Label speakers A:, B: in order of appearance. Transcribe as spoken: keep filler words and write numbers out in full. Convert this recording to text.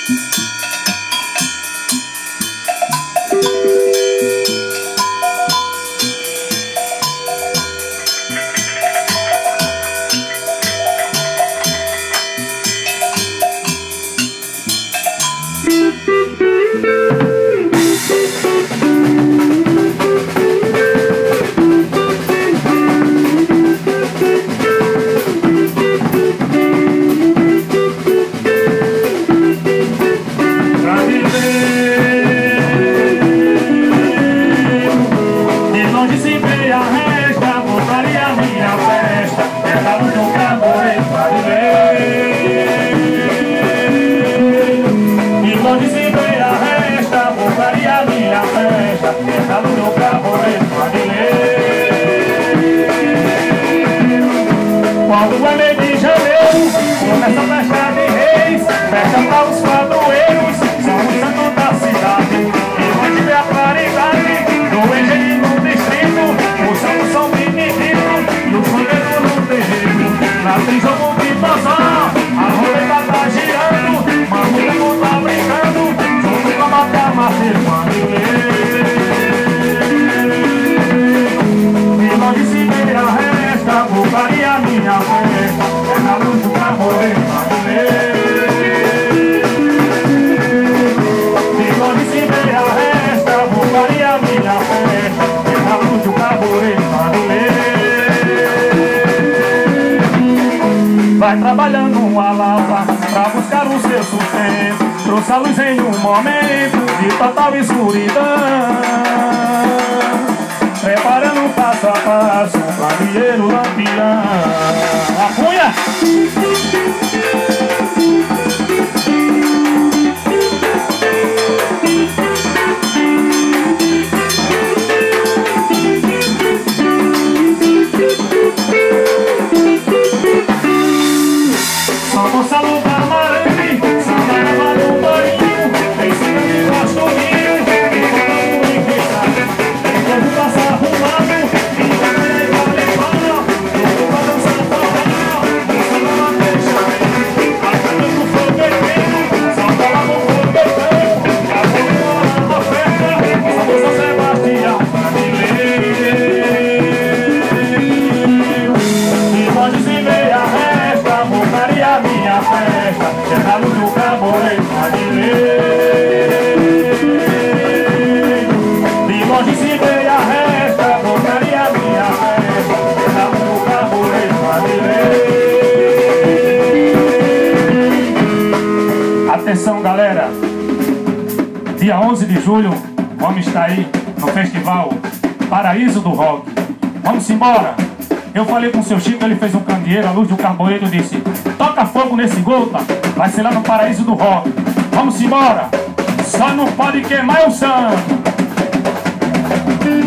A: Quando é mês de janeiro, começa a festa de reis, festa para os padroeiros, são os santos da cidade. E onde vê a claridade do engenho no distrito, os santos são beneditos e os bandeiros no terreiro. Na tem jogo de tozó, a roleta tá girando, mamuleco tá brincando, junto com a mata martelando. E onde se vê a resta, bucaria a minha festa, é na luz do carroeiro brasileiro. E onde se vê a resta, bucaria a minha festa, é na luz do carroeiro brasileiro. Vai trabalhando uma lava pra buscar o seu sustento, trouxe a luz em um momento de total escuridão, preparando passo a passo um candeeiro lampião. Apunha! Só com salão da Marane, samba levado um banho, em cima de baixo do rio, e falando em fechado, o povo passa arrumado, e vai aí pra levar, o povo vai dançar forró, o samba vai fechar, a cana do fogueteiro, salta lá no fogueteiro, a boa na festa, samba São Sebastião brasileiro. E pode se ver a resta, montaria a minha festa, é na luz do caboreiro brasileiro. De longe se vê a resta, montaria a minha festa, é na luz do caboreiro brasileiro. Atenção, galera, dia onze de julho vamos estar aí no festival Paraíso do Rock. Vamos embora. Eu falei com o seu Chico, ele fez um candeeiro, a luz do carboeiro, disse: toca fogo nesse gota, vai ser lá no Paraíso do Rock. Vamos embora, só não pode queimar o santo.